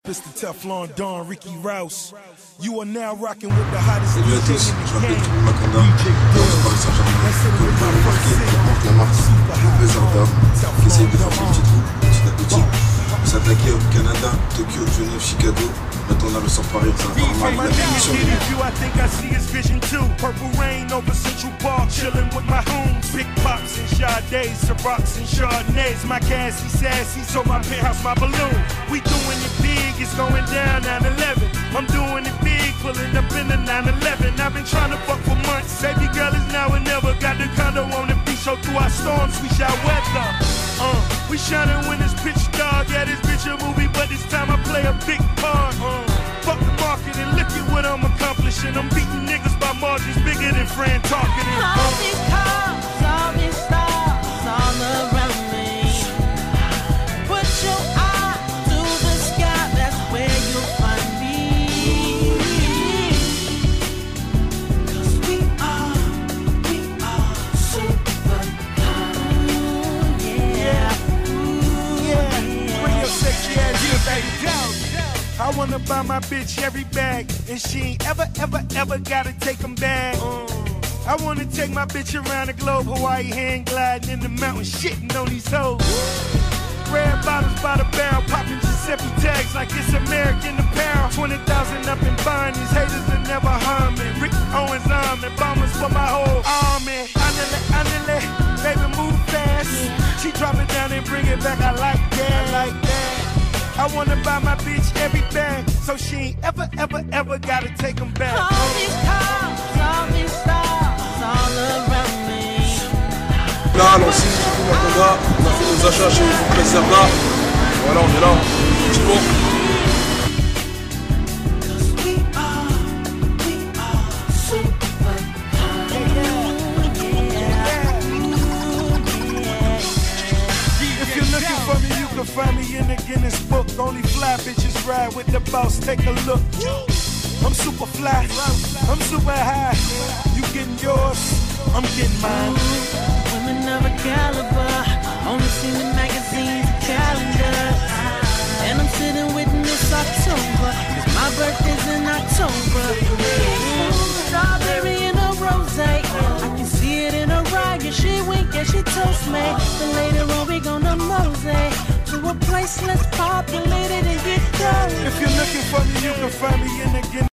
It's the Teflon Don, Ricky Rouse. You are now rocking with the hottest Salut à DJ tous, in je the m'appelle game. Philippe Maconda, joueur Paris Saint-Germain, comme vous l'avez remarqué, on porte la marque de Bezarda, qui essaye de forcer le titre petit à petit. On s'est attaqué au Canada, Tokyo, Genève, Chicago. Maintenant on a le sort Paris, ça va pas mal, il a mis sur lui. I think I see his vision too. Purple rain over Central Park, chilling with my homes. Big pops and Sade, Cirocs and Chardonnays. My gassy, sassy, so my penthouse, my balloon. We doing it big, it's going down 9/11. I'm doing it big, pulling up in the 9/11. I've been trying to fuck for months. Baby girl is now or never. Got the condo on the beach, so through our storms we shall weather. We shining when it's pitch dark. Yeah, this bitch a movie, but this time I play a big part. Fuck the market and look at what I'm accomplishing. I'm beating niggas by margins bigger than Fran talking. All these cars, all these stars, all around me. Put your eye to the sky, that's where you'll find me. 'Cause we are super cool, yeah. Bring your sexy ass here, baby. I wanna buy my bitch every bag, and she ain't ever gotta take them back. I wanna take my bitch around the globe, Hawaii hang gliding in the mountains, shitting on these hoes. Red bottles by the barrel, popping Giuseppe tags like it's American apparel. 20,000 up and buying, these haters that never harm me. Rick Owens army, bombers for my whole army. Anile, baby move fast. She drop it down and bring it back, I like that. I wanna buy my bitch every bag, so she ain't ever gotta take them back. All these cars, all these stars, all around me. Là, à Nancy, Philippe Maconda, on a fait nos achats chez Bezarda. Voilà, on est là, petit mot. Find me in the Guinness book. Only fly bitches ride with the boss. Take a look. I'm super fly. I'm super high. You getting yours? I'm getting mine. Women of a caliber, only seen in magazines and calendars. And I'm sitting with Miss October, 'cause my birthday's in October. Strawberry in a rose, I can see it in her eye. Yeah, she wink and she toast me. Then later on we gonna mosey to a place less populated and get down. If you're looking for me, you can find me in the Guinness.